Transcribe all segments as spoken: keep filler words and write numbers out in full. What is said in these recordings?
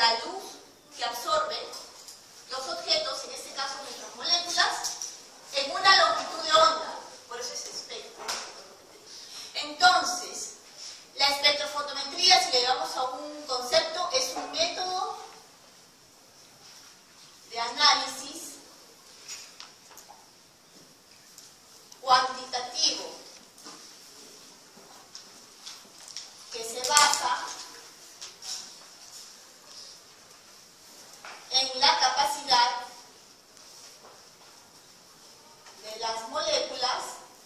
la luz que absorbe los objetos, en este caso nuestras moléculas, en una longitud de onda. Por eso es espectro. Entonces, la espectrofotometría, si le llevamos a un concepto, es un método de análisis cuantitativo que se basa en la capacidad de las moléculas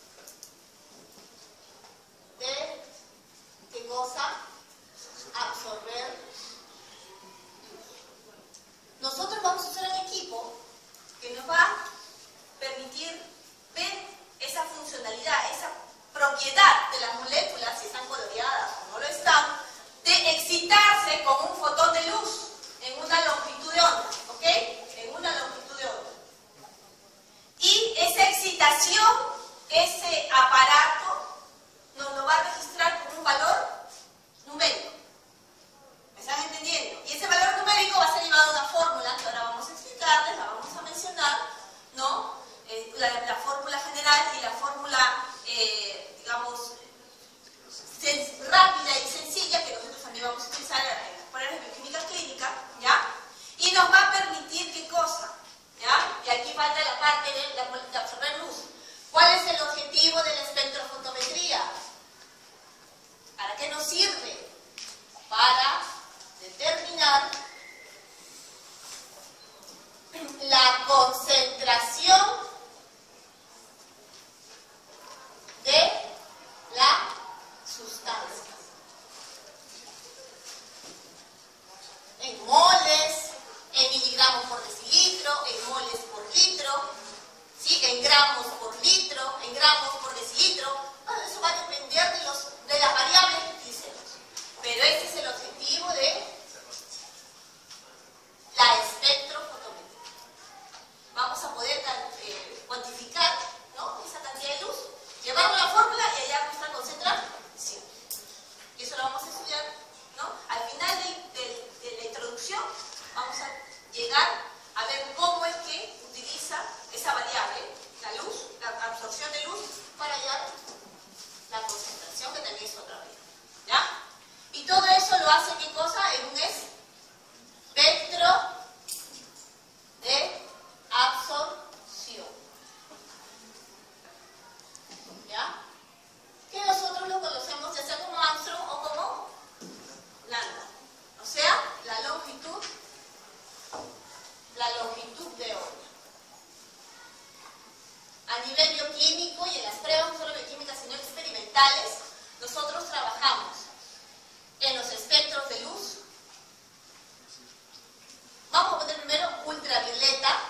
de, ¿qué cosa? Absorber luz. Nosotros vamos a usar un equipo que nos va a permitir ver esa funcionalidad, esa propiedad de las moléculas, si están coloreadas o no lo están, de excitarse con un fotón de luz en una longitud de onda, ¿ok? En una longitud de onda. Y esa excitación, ese aparato, nos lo va a registrar con un valor numérico. ¿Me están entendiendo? Y ese valor numérico va a ser llevado a una fórmula que ahora vamos a explicarles, la vamos a mencionar, ¿no? Eh, la, la fórmula general y la fórmula, eh, digamos, rápida y sencilla, que nosotros también vamos a utilizar en las pruebas de bioquímica clínica, ¿ya? Y nos va a permitir, ¿qué cosa? ¿Ya? Y aquí falta la parte de, la, de absorber luz. ¿Cuál es el objetivo de la espectrofotometría? ¿Para qué nos sirve? Para determinar la concentración de la sustancia. En moles, en miligramos por decilitro, en moles por litro, ¿sí? En gramos por litro, en gramos por decilitro. Bueno, eso va a depender de, los, de las variables que utilicemos. Pero este es el objetivo de la espectrofotometría. Vamos a poder eh, cuantificar, ¿no? Esa cantidad de luz, llevarlo a la fórmula y hallar nuestra concentración. Y eso lo vamos a estudiar, ¿no? Al final de, de, de la introducción vamos a llegar a ver cómo es que utiliza esa variable, la luz, la absorción de luz, para hallar la concentración, que también es otra variable, ¿ya? Y todo eso lo hace, ¿qué cosa? En un espectro de absorción, ¿ya? Que nosotros lo conocemos ya sea como Armstrong o como lambda, o sea, la longitud, la longitud de onda. A nivel bioquímico y en las pruebas, no solo bioquímicas, sino experimentales, nosotros trabajamos en los espectros de luz. Vamos a poner primero ultravioleta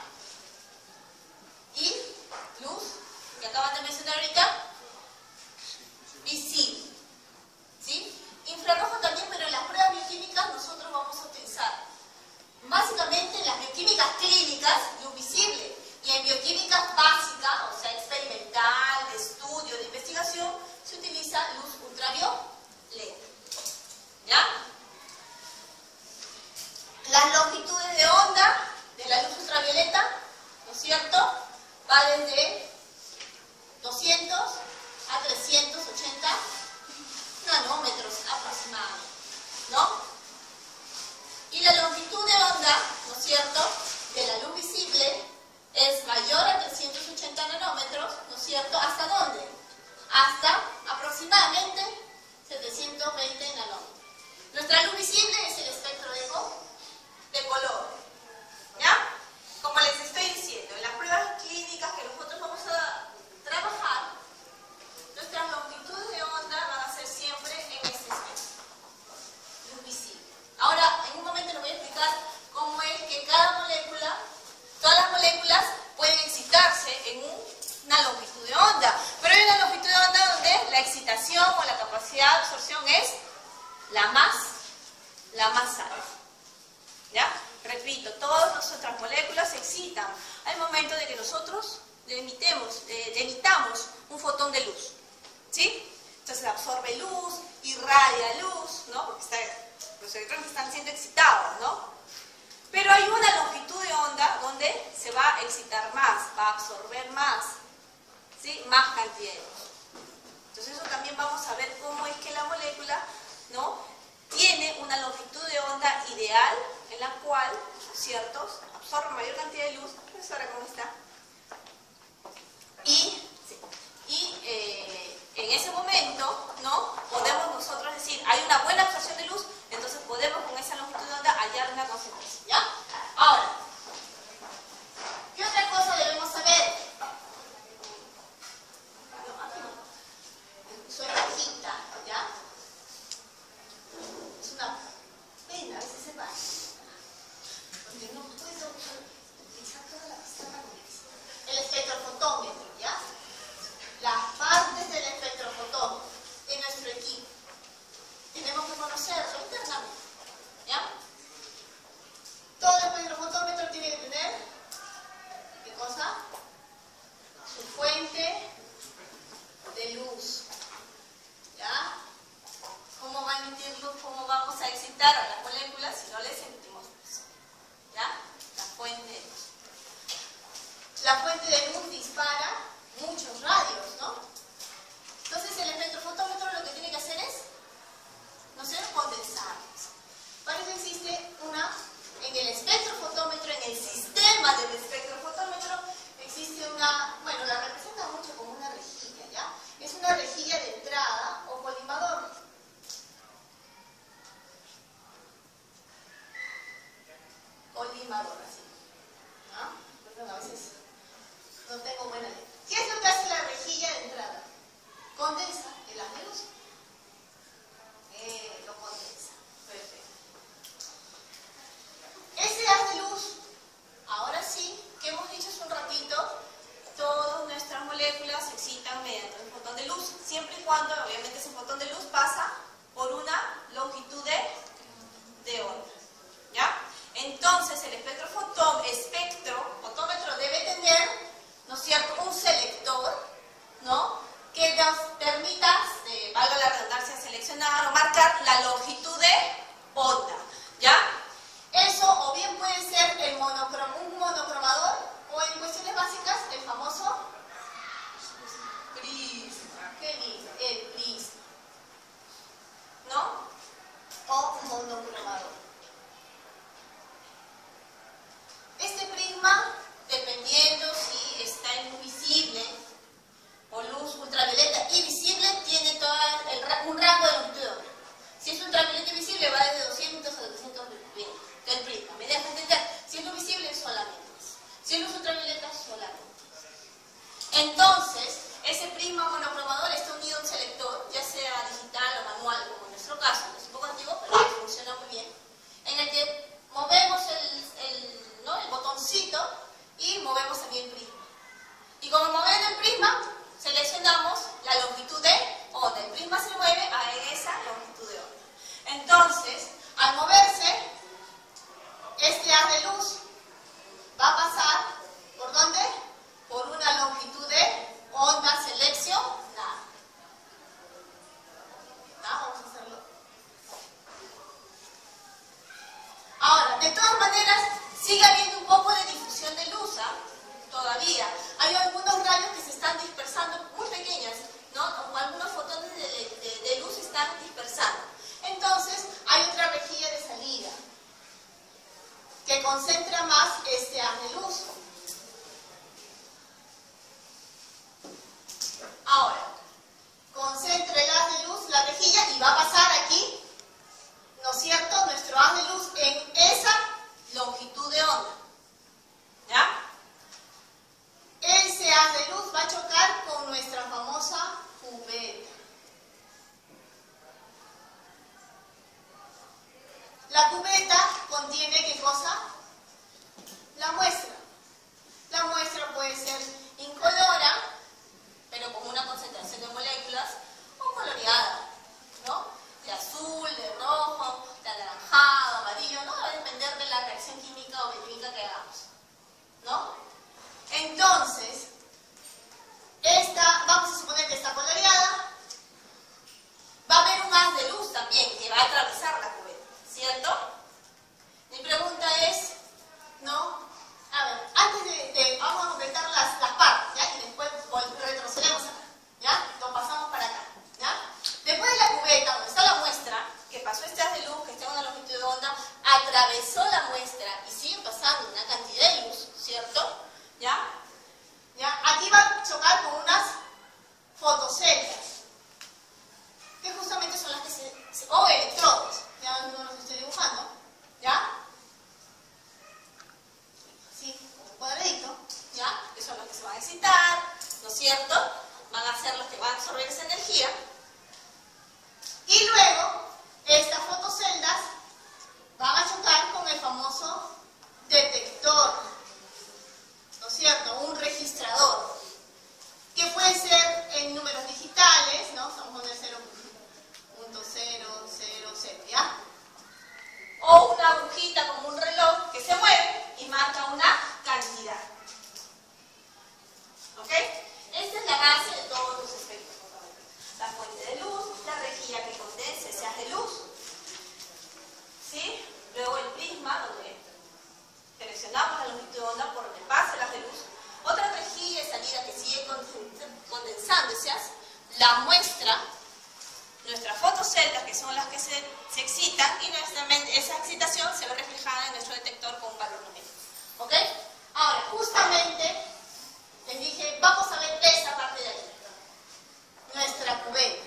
y luz, que acaban de mencionar ahorita, visible, ¿sí? Infrarrojo también, pero en las pruebas bioquímicas nosotros vamos a utilizar básicamente en las bioquímicas clínicas luz visible, y en bioquímica básica, o sea experimental, de estudio, de investigación, se utiliza luz ultravioleta, ¿ya? Las longitudes de onda de la luz ultravioleta, ¿no es cierto?, va desde doscientos a trescientos ochenta nanómetros aproximadamente, ¿no? Y la longitud de onda, ¿no es cierto?, de la luz visible es mayor a trescientos ochenta nanómetros, ¿no es cierto?, ¿hasta dónde? Hasta aproximadamente setecientos veinte nanómetros. Nuestra luz visible es el espectro de, de color, ¿ya? Como les estoy diciendo, en las pruebas clínicas que nosotros vamos a trabajar, nuestras longitudes de onda van a ser siempre en este espectro, luz visible. Ahora, en un momento les voy a explicar cómo es que cada molécula, todas las moléculas pueden excitarse en una longitud de onda, pero hay una longitud de onda donde la excitación o la capacidad de absorción es la más, la más alta, ¿ya? Repito, todas nuestras moléculas se excitan al momento de que nosotros le emitemos, le emitamos un fotón de luz, ¿sí? Entonces absorbe luz, irradia luz, ¿no? Porque está los electrones están siendo excitados, ¿no? Pero hay una longitud de onda donde se va a excitar más, va a absorber más, ¿sí? Más cantidad de luz. Entonces eso también vamos a ver cómo es que la molécula, ¿no?, tiene una longitud de onda ideal en la cual, ¿cierto?, absorbe mayor cantidad de luz. Profesora, ¿cómo está? Y, sí, y eh, en ese momento, ¿no?, podemos nosotros decir, hay una buena absorción de luz, entonces podemos con esa longitud de onda hallar una concentración, ¿ya? Ahora, ¿qué otra cosa debemos saber? No, aquí no. Soy bajita, ¿ya? Es una pena, a veces se va. Porque no puedo utilizar toda la pizarra con eso. El espectrofotómetro, ¿ya? Las partes del espectrofotómetro de nuestro equipo. Tenemos que conocerlo internamente, ¿ya? Todo espectrofotómetro tiene que tener, ¿qué cosa? Su fuente de luz, ¿ya? ¿Cómo va a emitir luz? ¿Cómo vamos a excitar a las moléculas si no les emitimos luz? ¿Ya? La fuente de luz. La fuente de luz dispara muchos radios, ¿no? Entonces el espectrofotómetro lo que tiene que hacer es, no sé, condensar. Para eso existe una, en el espectrofotómetro, en el sistema del espectrofotómetro, existe una, bueno, la representa mucho como una rejilla, ¿ya? Es una rejilla de entrada o colimador. Colimador, así, ¿no? Perdón, a veces no tengo buena letra. ¿Qué es lo que hace la rejilla de entrada? Condensa el haz de luz. Eh, lo condensa. Perfecto. Ese haz de luz, ahora sí, que hemos dicho hace un ratito, todas nuestras moléculas se excitan mediante un fotón de luz, siempre y cuando, obviamente, ese fotón de luz pasa por una longitud de, de onda, ¿ya? Entonces, el espectrofotómetro, espectrofotómetro debe tener, ¿no es cierto?, un selector, ¿no?, que nos permita, eh, valga la redundancia, seleccionar o marcar la longitud de onda, ¿ya? Eso o bien puede ser el monocrom un monocromador o en cuestiones básicas el famoso prisma. ¿Qué dice? El prisma, ¿no? O monocromador. Este prisma, dependiendo si está en luz visible o luz ultravioleta y visible, tiene toda el, un rango de longitud de onda. Si es ultravioleta y visible, va desde doscientos a trescientos del prisma. ¿Me deja entender? Si es luz visible, solamente. Si es luz ultravioleta, solamente. Entonces, ese prisma monocromador está unido a un selector, ya sea digital o manual, como en nuestro caso, que es un poco antiguo, pero que funciona muy bien, en el que movemos el, el, ¿no?, el botoncito y movemos también el prisma. Y como movemos el prisma, seleccionamos la longitud de onda. El prisma se mueve a esa longitud de onda. Entonces, al moverse, este haz de luz va a pasar, ¿por dónde? Por una longitud de onda seleccionada. ¿Ah? Vamos a hacerlo. Ahora, de todas maneras, sigue habiendo un poco de difusión de luz, ¿ah? Todavía. Hay algunos rayos que se están dispersando, muy pequeñas, ¿no? Algunos fotones de, de, de luz se están dispersando. Entonces, hay otra rejilla de salida que concentra más este haz de luz. Ahora, concentra el haz de luz, la rejilla, y va a pasar aquí, ¿no es cierto?, nuestro haz de luz en esa longitud de onda, ¿ya? Ese haz de luz va a chocar con nuestra famosa cubeta. La cubeta contiene, ¿qué cosa? La muestra. La muestra puede ser incolora, pero con una concentración de moléculas, o coloreada, ¿no? De azul, de rojo, de anaranjado, amarillo, ¿no? Va a depender de la reacción química o bioquímica que hagamos, ¿no? Entonces, esta, vamos a suponer que está coloreada, va a haber un haz de luz también que va a atravesar la cubeta, ¿cierto? atravesó la muestra y sigue pasando una cantidad de luz, ¿cierto? ¿Ya? ¿Ya? Aquí va a chocar con unas fotoceldas, que justamente son las que se, se o electrodos, ya no los estoy dibujando, ¿ya? Así, como un cuadradito, ¿ya? Que son los que se van a excitar, ¿no es cierto? Van a ser los que van a absorber esa energía. Y luego, estas fotoceldas van a chocar con el famoso detector, ¿no es cierto? Un registrador, que puede ser en números digitales, ¿no? Vamos a poner cero punto cero cero cero, ¿ya? O una agujita como un reloj que se mueve y marca una cantidad. ¿Ok? Esta es la base de todos los espectros fotométricos. La fuente de luz, la rejilla que condensa ese haz de luz, ¿sí? Luego el prisma, donde seleccionamos la longitud de onda por donde pasa el haz de luz. Otra rejilla de salida que sigue condensando ese haz, la muestra, nuestras fotoceldas, que son las que se, se excitan, y nuestra, esa excitación se ve reflejada en nuestro detector con un valor numérico. ¿Ok? Ahora, justamente les dije, vamos a ver esta parte de ahí, nuestra cubeta.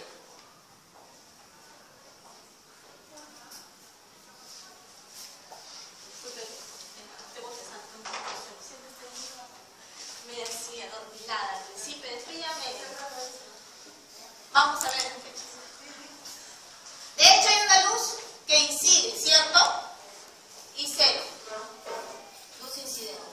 Me decía adormilada al principio, desvíame. Vamos a ver en fechas. De hecho, hay una luz que incide, ¿cierto? Y cero. Luz incidente.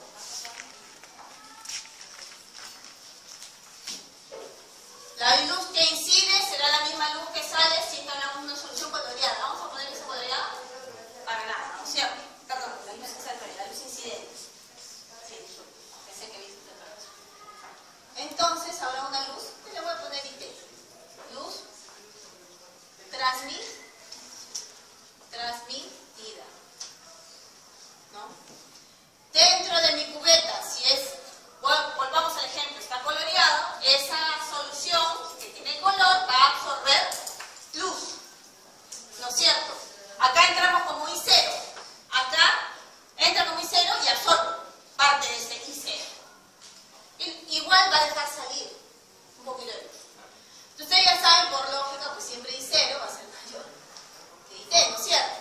La luz que incide será la misma luz que sale si hablamos de una solución coloreada. ¿Vamos a poner esa coloreada? Para nada, ¿no es cierto? Perdón, la luz que sale, la luz incidente. Sí, pensé que viste otra cosa. Entonces, habrá una luz que le voy a poner I T. Luz transmit, transmitida, ¿no? Dentro de mi cubeta, si es, volvamos al ejemplo, está coloreado, esa solución que tiene color va a absorber luz, ¿no es cierto? Acá entramos como I cero, acá entra como I cero y absorbe parte de ese I cero. Y, igual va a dejar salir un poquito de luz. Ustedes ya saben, por lógica, pues siempre I cero va a ser mayor que I T, ¿no es cierto?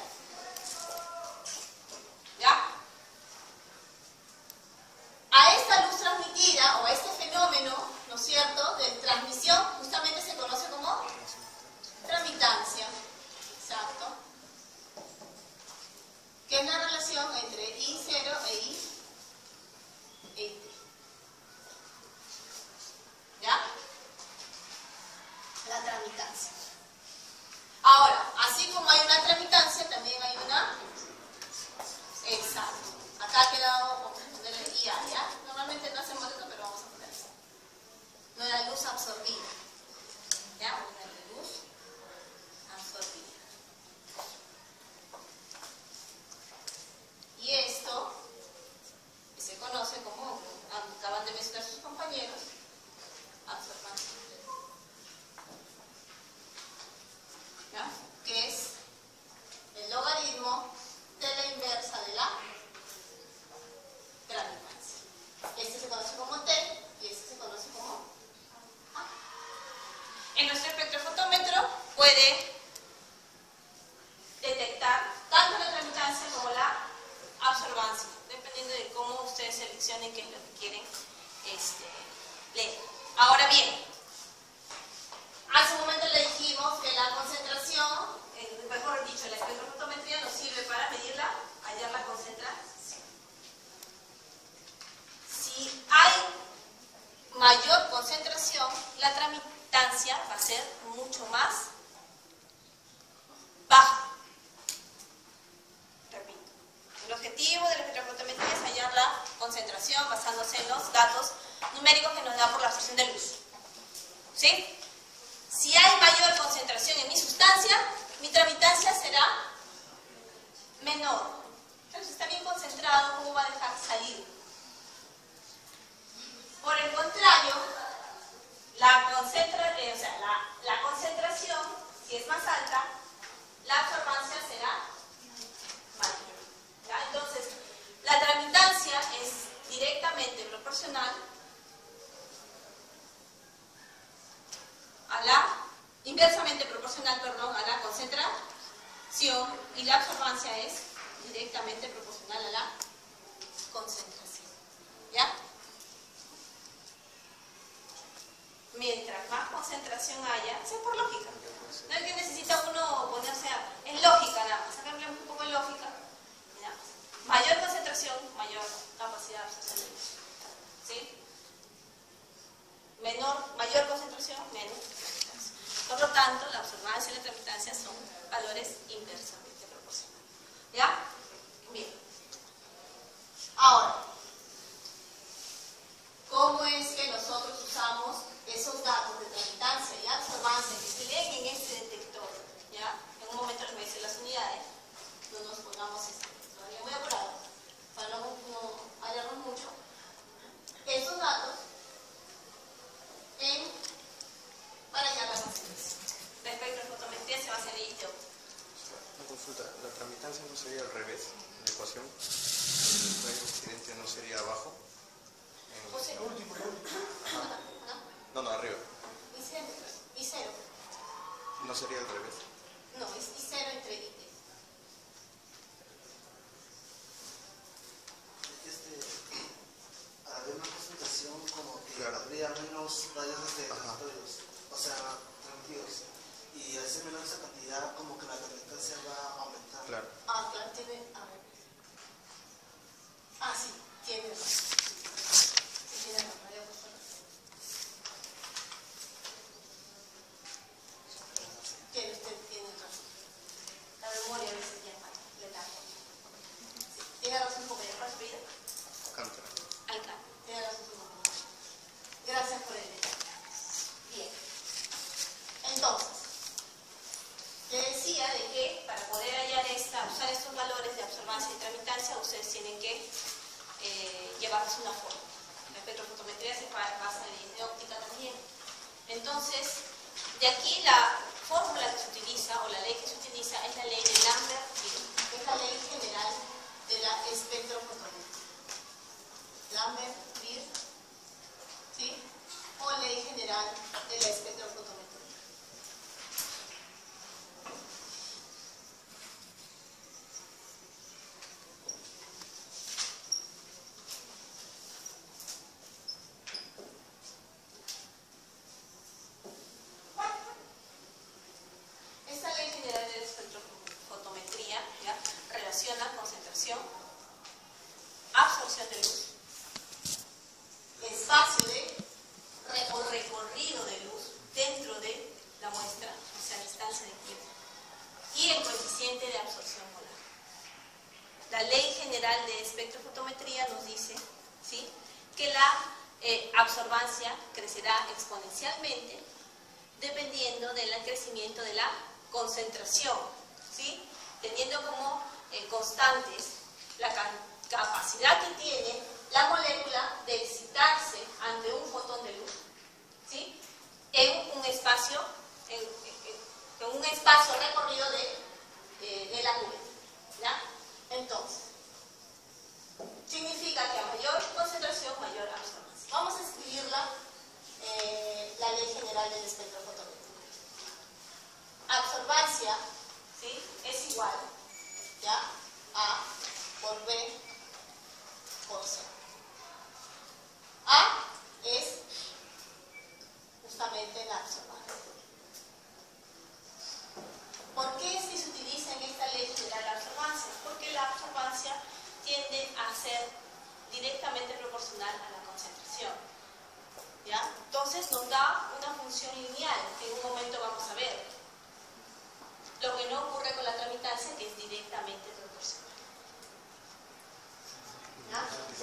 ¿Ya? A esta luz transmitida, o a este fenómeno, ¿no es cierto?, de transmisión, justamente se conoce como tramitancia. Exacto. Que es la relación entre I cero e I, e I T. ¿Ya? La tramitancia. Ahora, así como hay una tramitancia, también hay una. Exacto. Acá ha quedado, vamos a poner el I A, ¿ya? Normalmente no hacemos esto, pero vamos a poner eso. No era luz absorbida. ¿Ya? No era luz absorbida. Y esto, que se conoce como, acaban de mencionar sus compañeros, absorbancia. ¿Ya? Que es el logaritmo de la inversa de la tramitancia. Este se conoce como T y este se conoce como A. En nuestro espectrofotómetro puede detectar tanto la tramitancia como la absorbancia, dependiendo de cómo ustedes seleccionen qué es lo que quieren este, leer. Ahora bien, hace un momento le dijimos que la concentración, eh, mejor dicho, la espectrofotometría nos sirve para medirla, hallar la concentración. Si hay mayor concentración, la tramitancia va a ser mucho más baja. Repito, el objetivo de la espectrofotometría es hallar la concentración basándose en los datos numéricos que nos da por la absorción de luz. ¿Sí? Si hay mayor concentración en mi sustancia, mi tramitancia será menor. Entonces, si está bien concentrado, ¿cómo va a dejar salir? Por el contrario, la, concentra, eh, o sea, la, la concentración, si es más alta, la absorbancia será mayor. inversamente proporcional, perdón, a la concentración y la absorbancia es directamente proporcional a la concentración. ¿Ya? Mientras más concentración haya, eso es por lógica. No es que necesita uno ponerse a, en lógica nada más, sacarle un poco de lógica. Nada más. Mayor concentración, mayor capacidad de absorción de luz. ¿Sí? Menor, mayor concentración, menos tramitancia. Por lo tanto, la absorbancia y la tramitancia son valores inversamente proporcionales. ¿Ya? Bien. Ahora, ¿cómo es que nosotros usamos esos datos de tramitancia y absorbancia que se leen en este detector? ¿Ya? En un momento les voy a decir las unidades. No nos pongamos este, todavía muy apurados para no, no hallarnos mucho. Esos datos en, para hallar la concentración. La espectrofotometría se va a hacer en I T O. Una consulta, ¿la tramitancia no sería al revés en la ecuación? ¿El radio incidente no sería abajo? En O sea, el último, ¿no? No, no, arriba. I cero. I cero. ¿No sería al revés? No, es I cero entre I T. Habría una concentración como que claro. habría menos rayos de Ajá. territorios, o sea, transmitidos. Y al ser menor esa cantidad, como que la tramitancia va a aumentar. Claro. Ah, claro, tiene. A ver. Ah, sí, tiene razón. Sí, tiene razón. Había puesto razón. Tiene usted, tiene razón. La memoria a veces ya falla, le da. Sí, tiene razón un poco. ¿Cuál es su vida? Alcántara. Alcántara. Tiene razón un poco. Gracias por el detalle. Bien. Entonces, le decía de que para poder hallar esta, usar estos valores de absorbancia y tramitancia, ustedes tienen que eh, llevarles una forma. La espectrofotometría se basa en línea óptica también. Entonces, de aquí la fórmula que se utiliza, o la ley que se utiliza, es la ley de Lambert-Beer, que es la ley general de la espectrofotometría. Lambert-Beer, ¿sí? O ley general de la espectrofotometría. Esta ley general de la espectrofotometría, ¿ya?, relaciona concentración, absorción de luz, espacio de o recorrido de luz dentro de la muestra, o sea, distancia de tiempo, y el coeficiente de absorción molar. La ley general de espectrofotometría nos dice, ¿sí?, que la eh, absorbancia crecerá exponencialmente dependiendo del crecimiento de la concentración, ¿sí?, teniendo como eh, constantes la capacidad que tiene la molécula de excitarse ante un fotón de luz, ¿sí?, en un espacio, en, en, en un espacio recorrido de, de, de la nube, ¿ya? Entonces, significa que a mayor concentración, mayor absorbancia. Vamos a escribirla, eh, la ley general del espectrofotómetro. Absorbancia, ¿sí?, es igual, ¿ya?, A por B por C. A es justamente la absorbancia. ¿Por qué es que se utiliza en esta ley general la absorbancia? Porque la absorbancia tiende a ser directamente proporcional a la concentración, ¿ya? Entonces nos da una función lineal, que en un momento vamos a ver. Lo que no ocurre con la tramitancia, que es directamente proporcional. ¿Ya?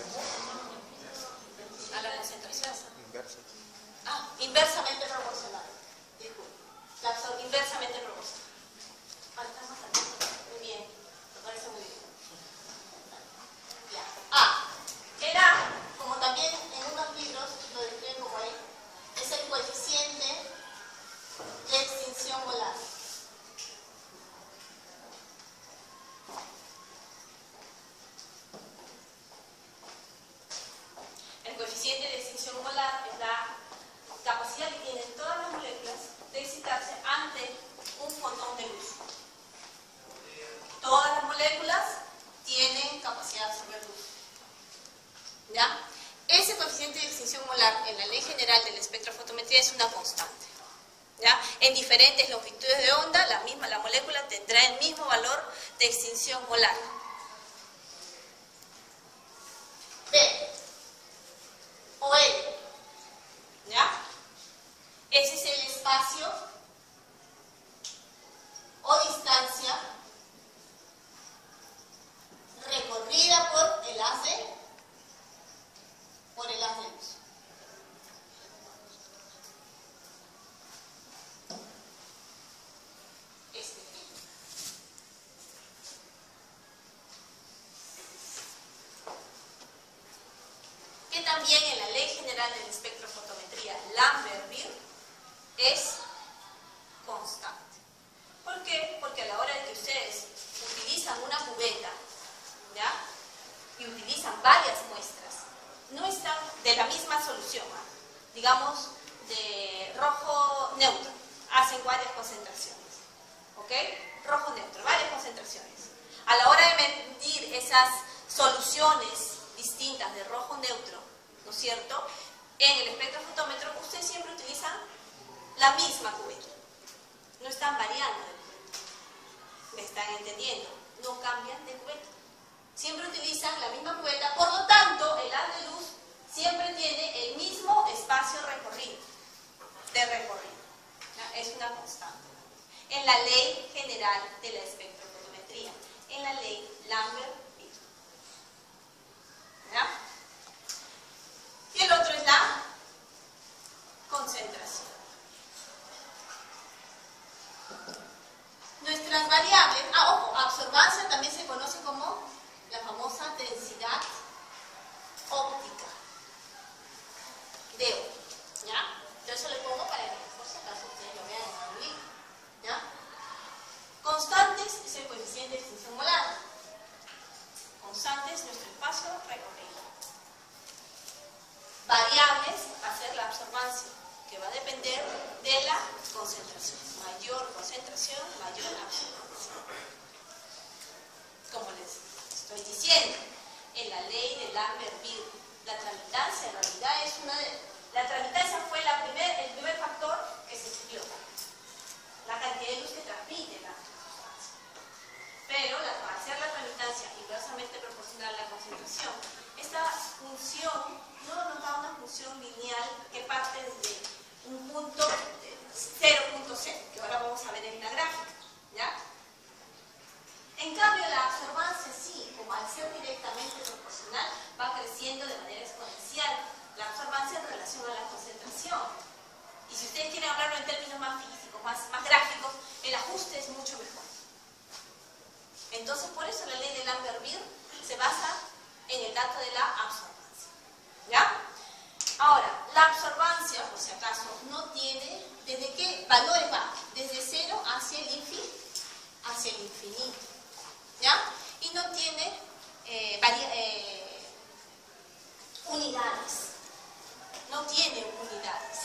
A la concentración. Inversa. Ah, inversamente proporcional. Disculpe. La absor- inversamente proporcional. Ah, está más alto. Muy bien. Me parece muy bien. Ya. A. El A, como también en unos libros lo describen como ahí, es el coeficiente de extinción molar. moléculas tienen capacidad de absorber luz. ¿Ya? Ese coeficiente de extinción molar en la ley general de la espectrofotometría es una constante. ¿Ya? En diferentes longitudes de onda, la misma la molécula tendrá el mismo valor de extinción molar. B o L. ¿Ya? Ese es el espacio o distancia recorrida por el haz de, por el haz de luz. Este. Que también en la ley general de la espectrofotometría Lambert-Beer es constante. ¿Por qué? Porque a la hora de que ustedes utilizan una cubeta, ¿ya? Y utilizan varias muestras, no están de la misma solución, ¿eh? Digamos de rojo neutro, hacen varias concentraciones, ¿ok? Rojo neutro, varias concentraciones. A la hora de medir esas soluciones distintas de rojo neutro, ¿no es cierto? En el espectrofotómetro ustedes siempre utilizan la misma cubeta, no están variando de cubeta. ¿Me están entendiendo? No cambian de cubeta. Siempre utilizan la misma cubeta, por lo tanto, el haz de luz siempre tiene el mismo espacio recorrido, de recorrido. ¿Ya? Es una constante. En la ley general de la espectrofotometría, en la ley Lambert-Beer. ¿Ya? Y el otro es la concentración. Nuestras variables, ah, ojo, absorbancia también se conoce como la famosa densidad óptica de O, ¿ya? Yo eso le pongo para que por si acaso ustedes lo vean en el libro, ¿ya? Constantes es el coeficiente de extinción molar. Constantes es nuestro espacio recorrido. Variables va a ser la absorbancia, que va a depender de la concentración. Mayor concentración, mayor absorbancia. Como les estoy diciendo, en la ley de Lambert-Beer, la tramitancia en realidad es una de... La tramitancia fue la primer, el primer factor que se estudió. La cantidad de luz que transmite la sustancia. Pero la, para hacer la tramitancia inversamente proporcional a la concentración, esta función no nos da una función lineal que parte desde un punto cero punto cero, que ahora vamos a ver en la gráfica, ¿ya? En cambio, la absorbancia sí, como al ser directamente proporcional, va creciendo de manera exponencial. La absorbancia en relación a la concentración. Y si ustedes quieren hablarlo en términos más físicos, más, más gráficos, el ajuste es mucho mejor. Entonces, por eso la ley de Lambert-Beer se basa en el dato de la absorbancia. ¿Ya? Ahora, la absorbancia, por si acaso, no tiene, ¿desde qué valores va? Desde cero hacia el infinito. Hacia el infinito. ¿Ya? Y no tiene eh, varia, eh, unidades. No tiene unidades.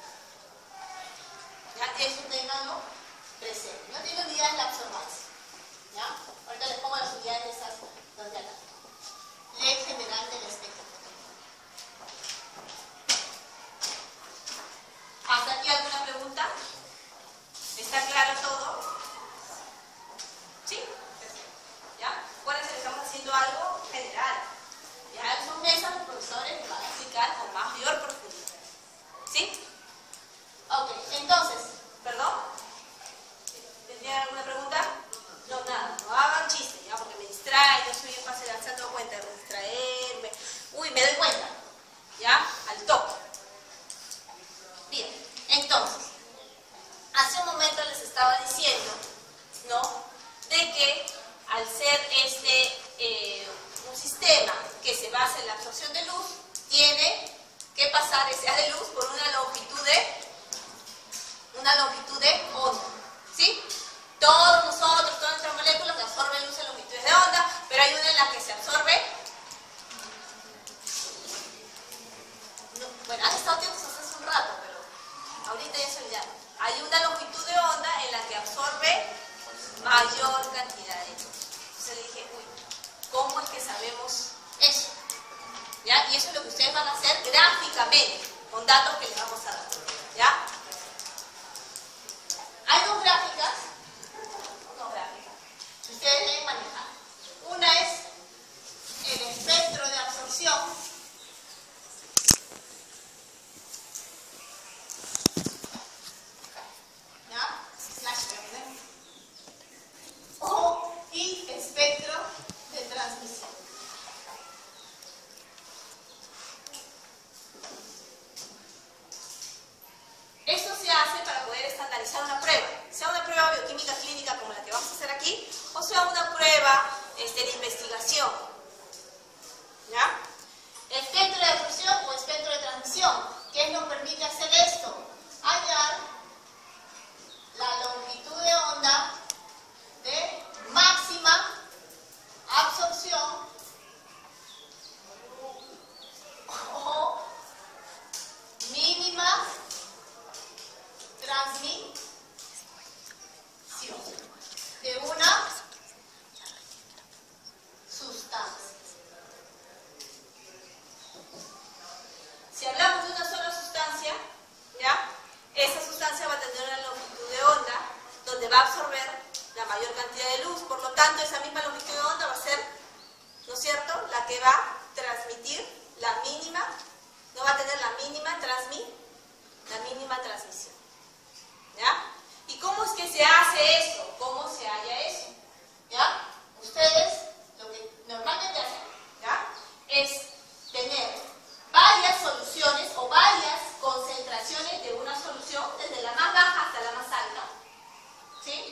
¿Ya? Eso ténganlo presente. No tiene unidades la absorbancia. ¿Ya? Ahorita les pongo las unidades de esas dos de acá. Ley general del espectro. ¿Hasta aquí alguna pregunta? ¿Está claro todo? ¿Sí? Perfecto. ¿Ya? Acuérdense que estamos haciendo algo general. Ya son mesas los profesores que van a explicar con mayor profundidad. ¿Sí? Ok, entonces, ¿perdón? ¿Tendrían alguna pregunta? No, nada, no hagan chiste, ya, porque me distrae, yo soy fácil de darse cuenta de distraerme. Uy, me doy cuenta. ¿Ya? Al toque. Bien, entonces, hace un momento les estaba diciendo, ¿no? De que al ser este eh, un sistema que se basa en la absorción de luz, tiene que pasar ese haz de luz por una longitud de una longitud de onda, ¿sí? Todos nosotros, todas nuestras moléculas que absorben luz en longitudes de onda, pero hay una en la que se absorbe. No, bueno, han estado atentos hace un rato, pero ahorita ya se olvidaron. Hay una longitud de onda en la que absorbe mayor cantidad de luz. Entonces le dije Y eso es lo que ustedes van a hacer gráficamente, con datos que les vamos a dar. ¿Ya? Hay dos gráficas, dos gráficas, que ustedes deben manejar. Una es el espectro de absorción. ¿Ya? Slash, o y espectro de transmisión. Esto se hace para poder estandarizar una prueba, sea una prueba bioquímica clínica como la que vamos a hacer aquí, o sea una prueba este, de investigación. ¿Ya? Espectro de absorción o espectro de transmisión. ¿Qué nos permite hacer esto? Hallar la longitud de onda de máxima absorción o mínima transmisión de una sustancia. Si hablamos de una sola sustancia, ¿ya? Esa sustancia va a tener una longitud de onda donde va a absorber la mayor cantidad de luz. Por lo tanto, esa misma longitud de onda va a ser, ¿no es cierto?, la que va a transmitir la mínima, no va a tener la mínima transmi, la mínima transmisión. ¿Ya? ¿Y cómo es que se hace eso? ¿Cómo se halla eso? ¿Ya? Ustedes lo que normalmente hacen, ¿ya?, es tener varias soluciones o varias concentraciones de una solución, desde la más baja hasta la más alta. ¿Sí?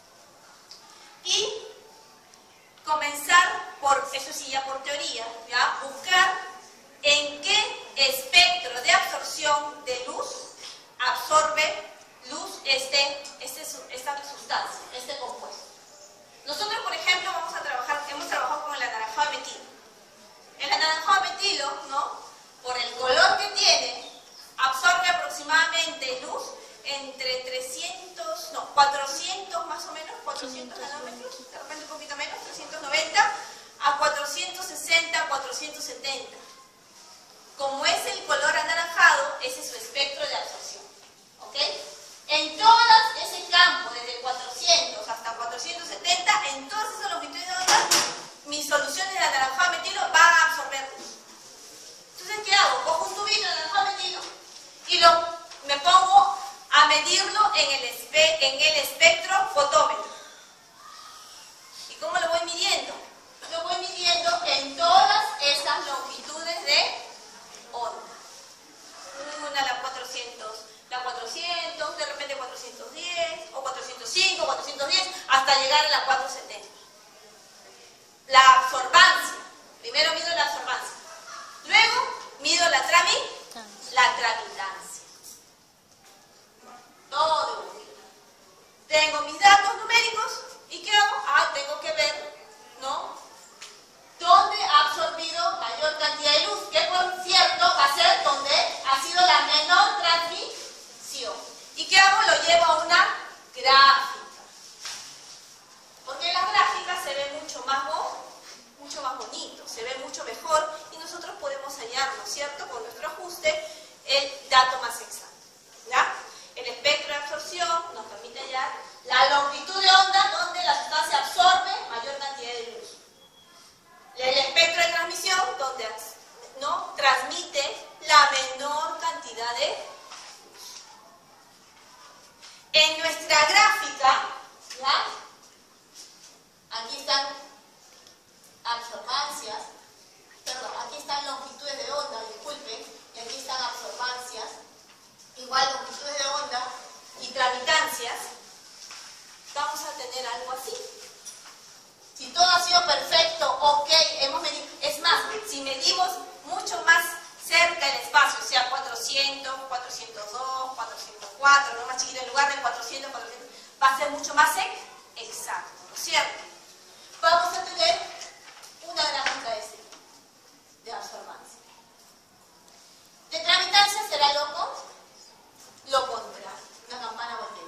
Y comenzar por, eso sí, ya por teoría, ¿ya?, buscar en qué espectro de absorción de luz absorbe luz este, este, esta sustancia, este compuesto. Nosotros, por ejemplo, vamos a trabajar, hemos trabajado con el anaranjado de metilo. El anaranjado de metilo, ¿no?, por el color que tiene, absorbe aproximadamente luz entre trescientos, no, cuatrocientos más o menos, cuatrocientos nanómetros, de repente un poquito menos, trescientos noventa a cuatrocientos sesenta, cuatrocientos setenta. Como es el color anaranjado, ese es su espectro de absorción. ¿Ok? En todo ese campo, desde cuatrocientos hasta cuatrocientos setenta, en todas esas longitudes de onda, mis soluciones de anaranjado de metilo van a absorber luz. Entonces, ¿qué hago? Cojo un tubito de anaranjado de metilo y lo, me pongo a medirlo en el, espe, en el espectro fotómetro. ¿Y cómo lo voy midiendo? Lo voy midiendo en todas esas longitudes de onda. Una, la cuatrocientos, la cuatrocientos, de repente cuatrocientos diez, o cuatrocientos cinco, cuatrocientos diez, hasta llegar a la cuatrocientos setenta. La absorbancia. Primero mido la absorbancia. Luego mido la trami, la tramitancia. Todo. Tengo mis datos numéricos y ¿qué hago? Ah, tengo que ver, ¿no?, dónde ha absorbido mayor cantidad de luz, que por cierto va a ser donde ha sido la menor transmisión. ¿Y qué hago? Lo llevo a una gráfica. Porque en las gráficas se ve mucho más, mucho más bonito, se ve mucho mejor y nosotros podemos hallar, ¿no es cierto?, con nuestro ajuste, el dato más exacto. ¿Ya? El espectro de absorción nos permite hallar la longitud de onda donde la sustancia absorbe mayor cantidad de luz. El espectro de transmisión, donde, ¿no?, transmite la menor cantidad de luz. En nuestra gráfica, ¿ya?, aquí están absorbancias, perdón, aquí están longitudes de onda, disculpen, y aquí están absorbancias, igual longitudes de onda y tramitancias. Vamos a tener algo así. Si todo ha sido perfecto, ok, hemos medido. Es más, si medimos mucho más cerca el espacio, o sea, cuatrocientos, cuatrocientos dos, cuatrocientos cuatro, no más chiquito, en lugar de cuatrocientos, cuatrocientos, va a ser mucho más exacto, ¿no es cierto? Vamos a tener una gráfica de, este, de absorbancia. De tramitancia será loco, lo contrario, una campana voltea.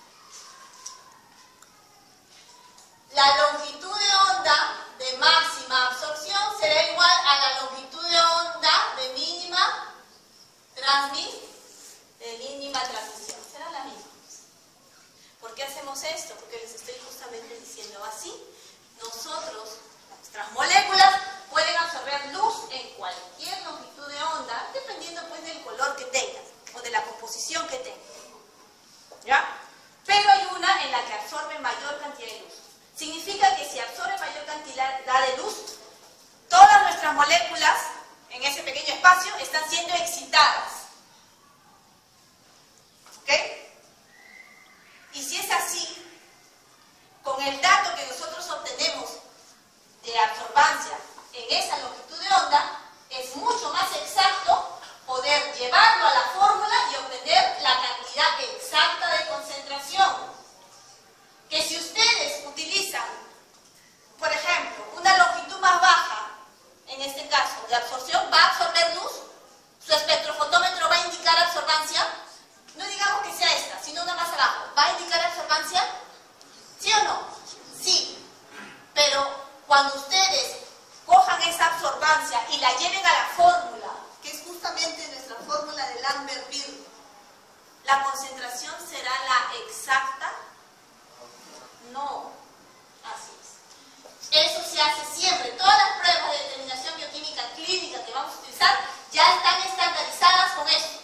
La longitud de onda de máxima absorción será igual a la longitud de onda en esa longitud de onda, es mucho más exacto poder llevarlo a la fórmula y obtener la cantidad exacta de concentración. Que si ustedes utilizan, por ejemplo, una longitud más baja, en este caso de absorción, va a absorber luz, su espectrofotómetro va a indicar absorbancia, no digamos que sea esta, sino una más abajo, ¿va a indicar absorbancia? ¿Sí o no? Sí, pero cuando ustedes cojan esa absorbancia y la lleven a la fórmula, que es justamente nuestra fórmula de Lambert-Beer, ¿la concentración será la exacta? No, así es. Eso se hace siempre. Todas las pruebas de determinación bioquímica clínica que vamos a utilizar ya están estandarizadas con esto.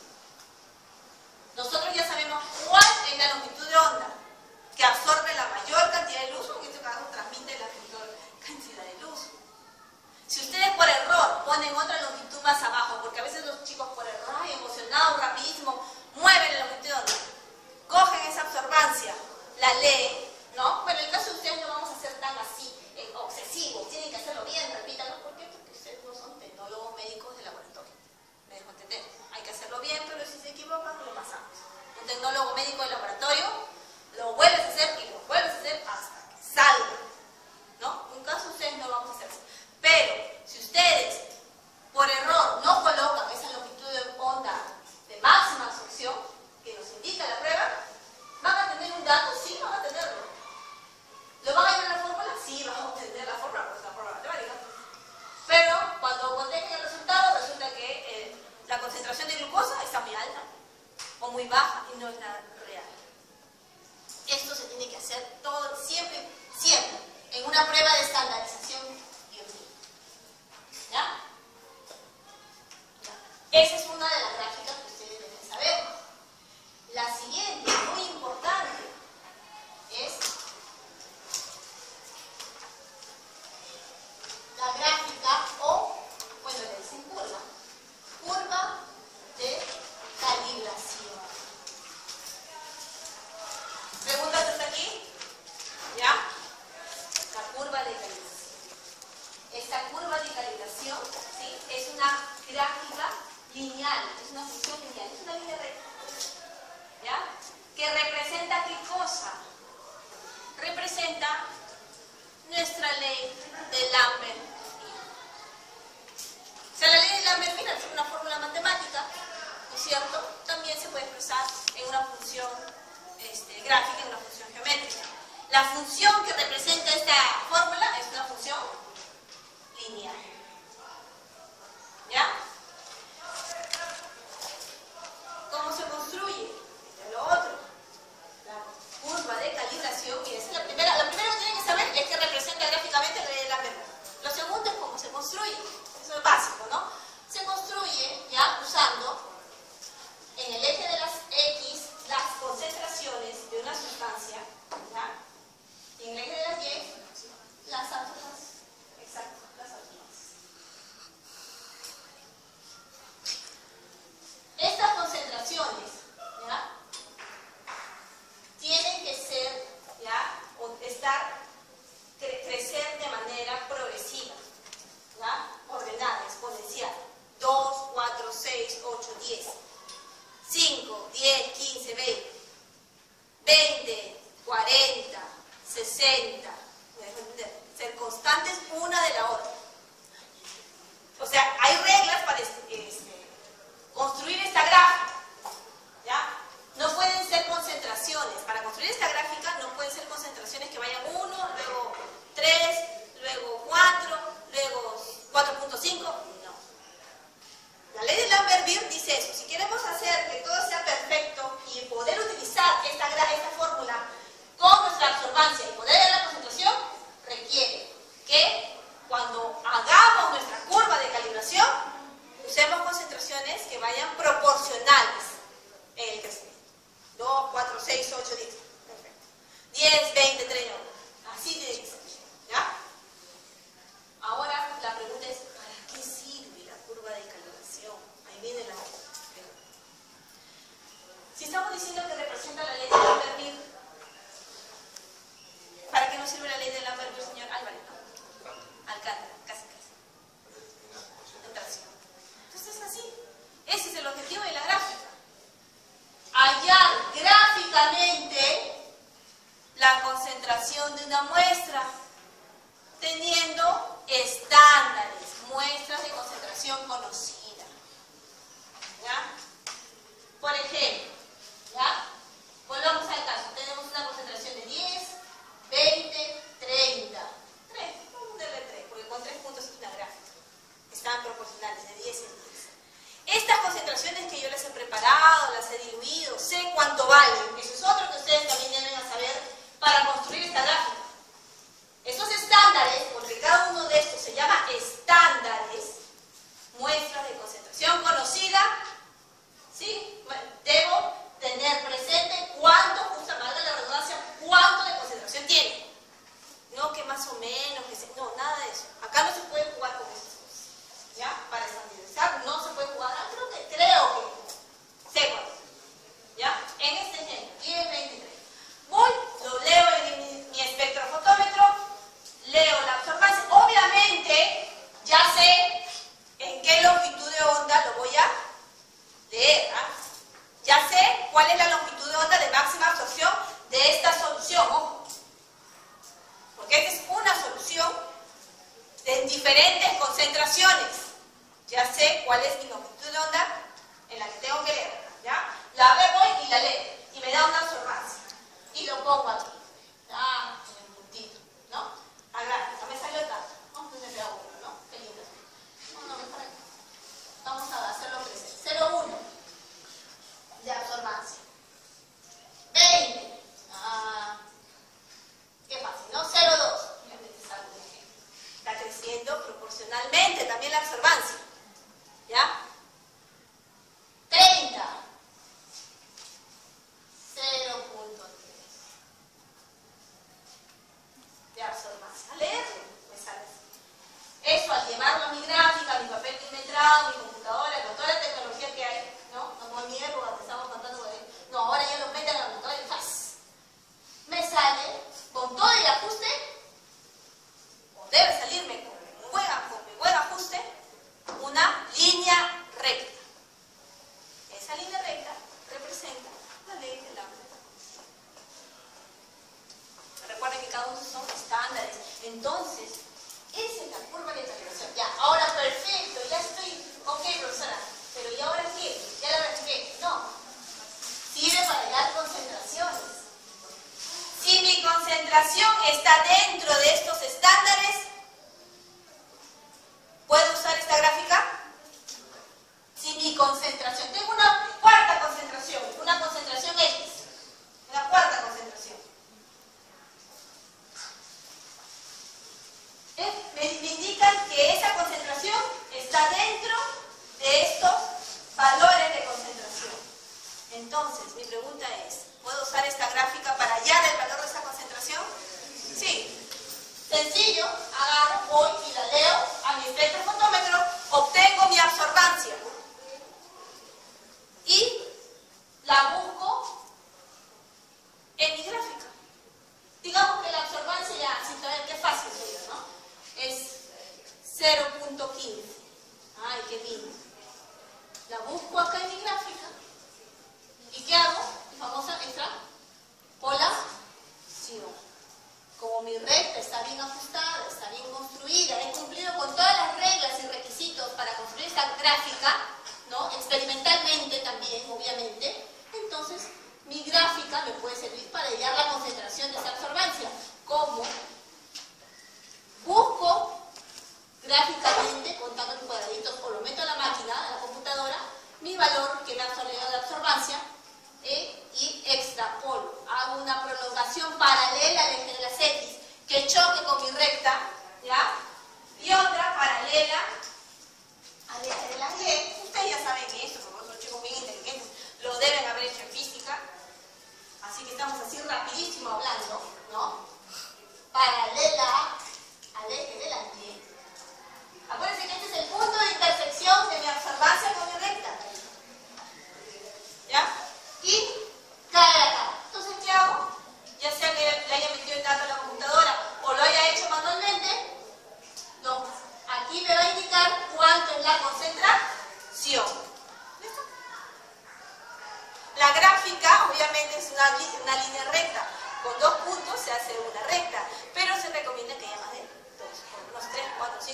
Nosotros ya sabemos cuál es la longitud de onda que absorbe la mayor cantidad de luz, porque en este caso transmite la menor cantidad de luz. Si ustedes por error ponen otra longitud más abajo, porque a veces los chicos por error, ay, emocionados, rapidísimo, mueven la longitud de onda, cogen esa absorbancia, la leen, ¿no? Bueno, en el caso de ustedes no vamos a hacer tan así, eh, obsesivos, tienen que hacerlo bien, repítanlo. ¿Por qué? Porque ustedes no son tecnólogos médicos de laboratorio. ¿Me dejo entender? Hay que hacerlo bien, pero si se equivocan, lo pasamos. Un tecnólogo médico de laboratorio lo vuelves a hacer y lo vuelves a hacer hasta que salga, ¿no? En caso de ustedes no vamos a hacer eso. Pero, si ustedes por error no colocan esa longitud de onda de máxima absorción, que nos indica la prueba, ¿van a tener un dato? Sí, van a tenerlo. ¿Lo van a llevar a la fórmula? Sí, van a obtener la fórmula, pues la fórmula matemática. Pero cuando contesten el resultado, resulta que eh, la concentración de glucosa está muy alta o muy baja y no es la real. Esto se tiene que hacer todo, siempre, siempre, en una prueba de estandarización bioquímica. ¿Ya? ¿Ya? Esa es una de las gráficas que ustedes deben saber. La siguiente, muy importante, es la gráfica o, bueno, le dicen curva, curva de calibración. ¿Preguntas hasta aquí? ¿Ya? La curva de calibración. Esta curva de calibración, ¿sí?, es una gráfica lineal, es una función lineal, es una línea recta. ¿Ya? ¿Que representa qué cosa? Representa nuestra ley de Lambert. O sea, la ley de Lambert es una fórmula matemática, ¿no es cierto? También se puede expresar en una función este, gráfica, en una función geométrica. La función que representa esta fórmula es una función lineal. ¿Ya? ¿Cómo se construye? Lo otro, la curva de calibración, y esa es la primera, lo primero que tienen que saber es que representa gráficamente la ley de Lambert. Lo segundo es cómo se construye, eso es básico, ¿no? Se construye ya usando en el eje de las X las concentraciones de una sustancia, ¿ya? Y en el eje de las Y las átomos, exacto, las átomos. Estas concentraciones, ¿ya?, tienen que ser, ¿ya?, o estar, cre crecer de manera progresiva, ¿ya?, ordenada, exponencial. estándares, muestras de concentración conocida. ¿Ya? Por ejemplo, ¿ya? Volvamos al caso. Tenemos una concentración de diez, veinte, treinta. tres, vamos a ponerle tres, porque con tres puntos es una gráfica. Están proporcionales, de diez en diez. Estas concentraciones que yo les he preparado, las he diluido, sé cuánto valen. Eso es otro que ustedes también deben saber para construir esta gráfica. Estos estándares, porque cada uno de estos se llama estándares, muestras de concentración conocida, ¿sí? Debo tener presente cuánto, justo valga la redundancia, cuánto de concentración tiene. No que más o menos, que se, no, nada de eso. Acá no se puede jugar con esas cosas. ¿Ya? Para estandarizar no se puede jugar. Ah, creo que, creo que sé cuánto. ¿Ya? En este ejemplo, diez, veinte, treinta. Voy, lo leo en mi, mi espectrofotómetro, leo la absorbancia. Obviamente, ya sé en qué longitud de onda lo voy a leer. ¿Ah? Ya sé cuál es la longitud de onda de máxima absorción de esta solución. Ojo. Porque esta es una solución en diferentes concentraciones. Ya sé cuál es mi longitud de onda en la que tengo que leer. ¿Ya? La veo y la leo. Y me da una absorbancia. Y lo pongo aquí. Ah, en el puntito. ¿No? A gráfica. Me salió tanto. Vamos a ponerle a uno, ¿no? Qué lindo. No, no, ven para acá. Vamos a hacerlo presente. cero coma uno de absorbancia. veinte. Ah, qué fácil, ¿no? cero coma dos. Está creciendo proporcionalmente también la absorbancia. ¿Ya? treinta. cero punto tres de absorbancia. A leerlo, me sale así. Eso al llevarlo a mi gráfica, a mi papel milimetrado, mi computadora, con toda la tecnología que hay, ¿no? No como en mi época que estamos contando con él. No, ahora ya lo meten a la computadora y ¡faz! Me sale con todo el ajuste, o debe salirme con un buen, con mi buen ajuste, una línea recta. Esa línea recta representa la ley del aumento. Recuerden que cada uno son estándares. Entonces, esa es la curva de integración. Ya, ahora perfecto, ya estoy, ok, profesora, pero ¿y ahora qué? ¿Ya la repliqué? No. Sirve para hallar concentraciones. Si mi concentración está dentro de estos estándares, ¿puedo usar esta gráfica? Si mi concentración, tengo una cuarta concentración, una concentración X, una cuarta concentración. ¿Eh? Me, me indican que esa concentración está dentro de estos valores de concentración. Entonces, mi pregunta es, ¿puedo usar esta gráfica para hallar el valor de esa concentración? Sí. Sencillo, agarro, voy y la leo a mi espectrofotómetro, obtengo mi absorbancia y la busco en mi gráfica. Digamos que la absorbancia ya, sin saber qué fácil sería, ¿no? Es cero punto quince. Ay, qué lindo. La busco acá en mi gráfica. ¿Y qué hago? Mi famosa extrapolación. Como mi recta está bien ajustada, está bien construida, he cumplido con todas las reglas y requisitos para construir esta gráfica, ¿no? Experimentalmente también, obviamente, entonces mi gráfica me puede servir para hallar la concentración de esa absorbancia. ¿Cómo? Busco gráficamente, contando en cuadraditos, o lo meto a la máquina, a la computadora, mi valor que me ha absorbido de absorbancia, ¿eh? Y extrapolo. Hago una prolongación paralela al eje de las X que choque con mi recta, ¿ya? Y otra paralela al eje de las Y. Ustedes ya saben esto, porque son chicos bien inteligentes, lo deben haber hecho en física. Así que estamos así rapidísimo hablando, ¿no? Paralela al eje de las Y. Acuérdense que este es el punto de intersección de mi absorbancia con mi recta. ¿Ya? Y cae acá. Entonces, ¿qué hago? Ya sea que le haya metido el dato a la computadora o lo haya hecho manualmente,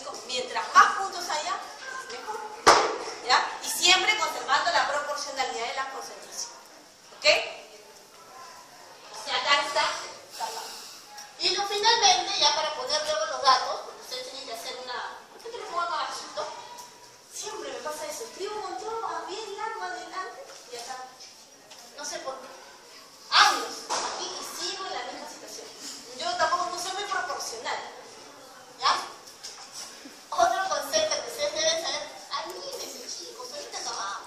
chicos? Mientras más puntos haya, mejor. ¿Ya? Y siempre conservando la proporcionalidad de la concentración. ¿Ok? O sea, acá está. Y lo, finalmente, ya para poner luego los datos, porque ustedes tienen que hacer una... ¿Por qué te lo pongo acá abajito? Siempre me pasa eso. Escribo un montón, bien largo adelante y acá. No sé por qué. Años aquí y sigo en la misma situación. Yo tampoco no soy muy proporcional. ¿Ya? Otro concepto que ustedes deben saber. Anímense, chicos, ahorita acabamos.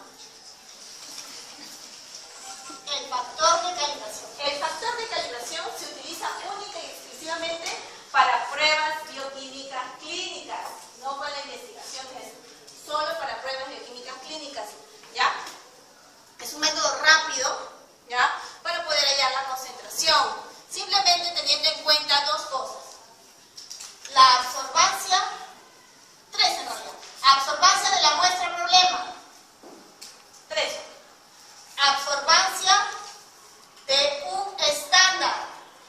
El factor de calibración. El factor de calibración se utiliza única y exclusivamente para pruebas bioquímicas clínicas, no para la investigación, es solo para pruebas bioquímicas clínicas, ¿ya? Es un método rápido, ¿ya? Para poder hallar la concentración, simplemente teniendo en cuenta dos cosas. La absorbancia, tres en realidad. Absorbancia de la muestra problema. Tres. Absorbancia de un estándar.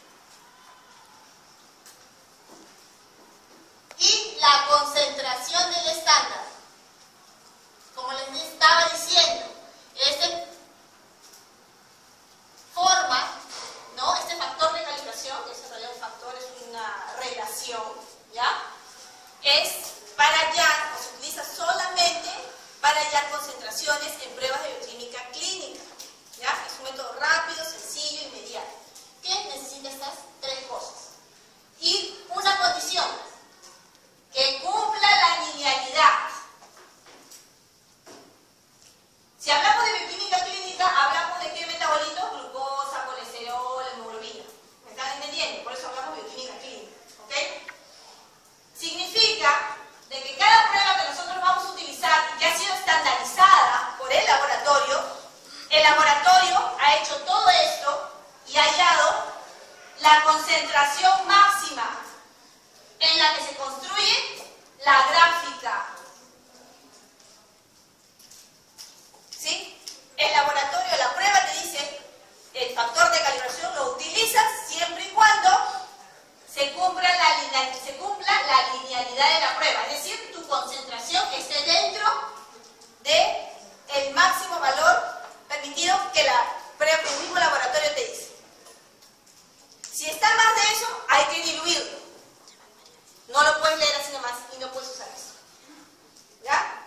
Y la concentración del estándar. Como les estaba diciendo, este forma, ¿no? Este factor de calibración, que es en realidad un factor, es una relación, ¿ya? Es para hallar, o se utiliza solamente para hallar concentraciones en pruebas de bioquímica clínica, ¿ya? Es un método rápido, sencillo, inmediato, que necesita estas tres cosas. Y una condición, que cumpla la linealidad. Si hablamos de bioquímica clínica, hablamos de qué metabolitos: glucosa, colesterol, hemoglobina. ¿Me están entendiendo? Por eso hablamos de bioquímica clínica. ¿Ok? Significa de que cada prueba que nosotros vamos a utilizar y que ha sido estandarizada por el laboratorio, el laboratorio ha hecho todo esto y ha hallado la concentración máxima en la que se construye la gráfica. ¿Sí? El laboratorio, la prueba te dice, el factor de calibración lo utilizas siempre y cuando se cumpla la, se cumpla la linealidad de la prueba, es decir, tu concentración esté dentro del máximo valor permitido que la prueba, el mismo laboratorio te dice. Si está más de eso, hay que diluirlo. No lo puedes leer así nomás y no puedes usar eso. ¿Ya?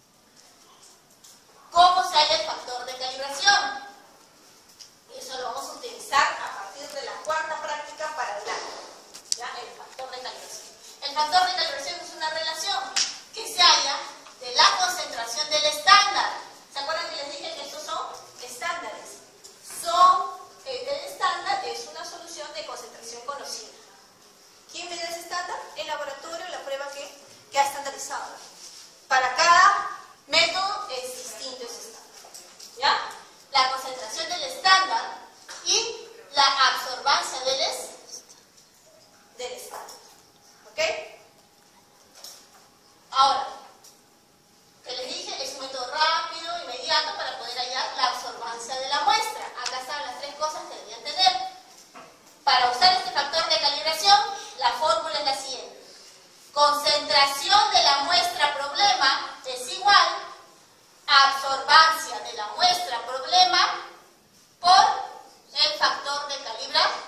¿Cómo se halla el factor de calibración? Eso lo vamos a utilizar a partir de la cuarta práctica para adelante. ¿Ya? El factor de calibración. El factor de calibración es una relación que se halla de la concentración del estándar. ¿Se acuerdan que les dije que estos son estándares? Son, el estándar es una solución de concentración conocida. ¿Quién mide ese estándar? El laboratorio, la prueba que, que ha estandarizado. Para cada método es distinto ese estándar. ¿Ya? La concentración del estándar y la absorbancia del, es, del estándar. ¿Ok? Ahora, que les dije, es un método rápido, inmediato para poder hallar la absorbancia de la muestra. Acá están las tres cosas que deberían tener. Para usar este factor de calibración, la fórmula es la siguiente. Concentración de la muestra problema es igual a absorbancia de la muestra problema por el factor de calibración.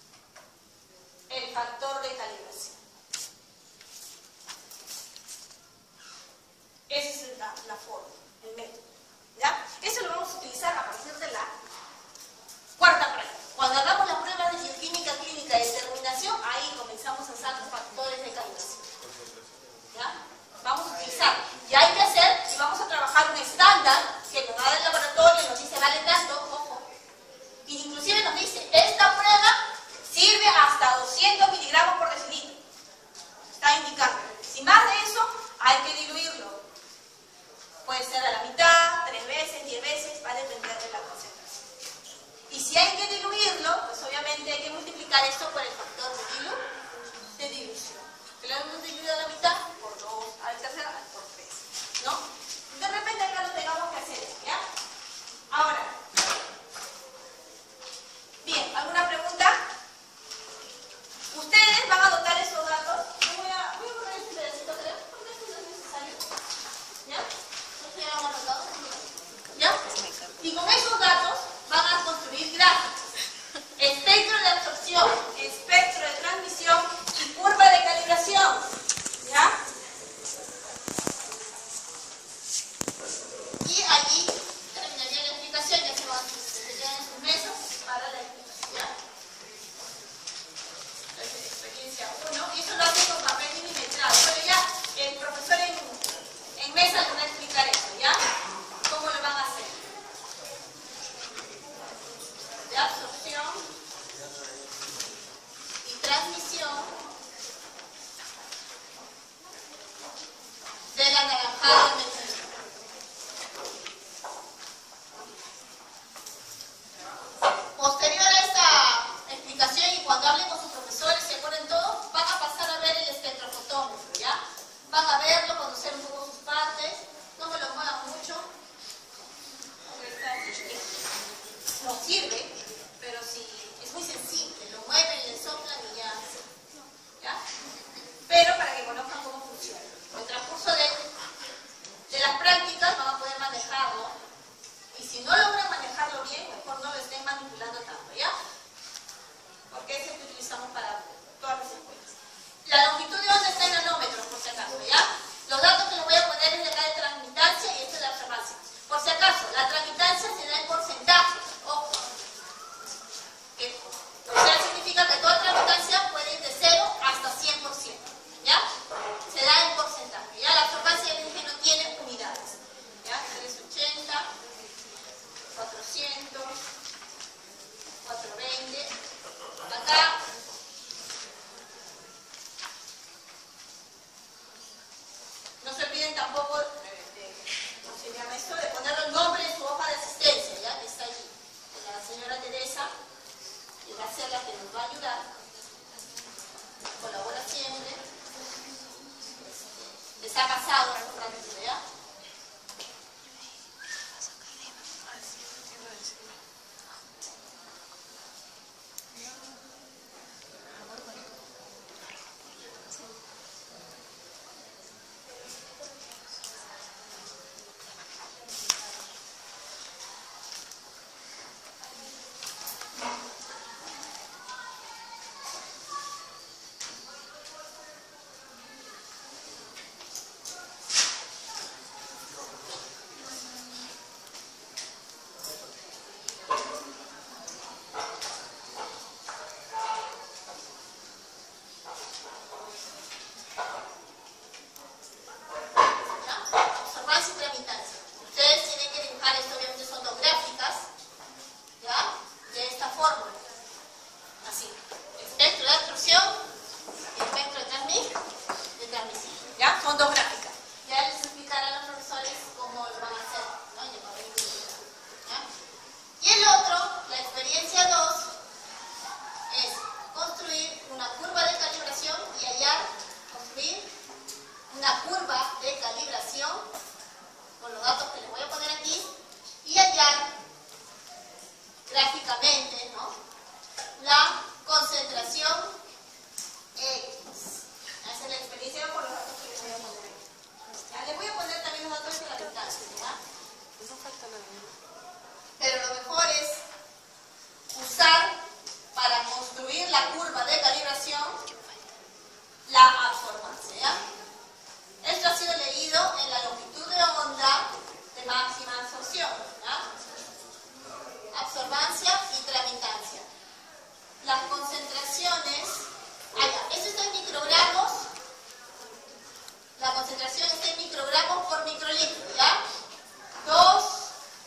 El factor de calibración. Esa es la, la forma, el método. ¿Ya? Eso lo vamos a utilizar a partir de la cuarta práctica. Cuando hagamos la prueba de bioquímica clínica de determinación, ahí comenzamos a usar los factores de calibración. ¿Ya? Vamos a utilizar. Y hay que hacer, y vamos a trabajar un estándar que nos da el laboratorio y nos dice vale tanto, ojo. Y inclusive nos dice, esta prueba sirve hasta doscientos miligramos por decilitro. Está indicando. Si más de eso, hay que diluirlo. Puede ser a la mitad, tres veces, diez veces, va a depender de la concentración. Y si hay que diluirlo, pues obviamente hay que multiplicar esto por el factor de, dilu de dilución. Que lo hemos diluido a la mitad, por dos, a la tercera, por tres. ¿No? De repente acá lo tengamos que hacer, ¿ya? Ahora, bien, ¿alguna pregunta? Ustedes van a anotar esos datos. Yo voy a, voy a poner este pedacito, creo. tampoco, eh, ¿cómo se llama esto? De poner el nombre en su hoja de asistencia, ¿ya? Que está allí. La señora Teresa, que va a ser la que nos va a ayudar, colabora siempre. Este, les ha pasado, ¿ya?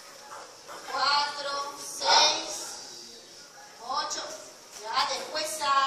Después a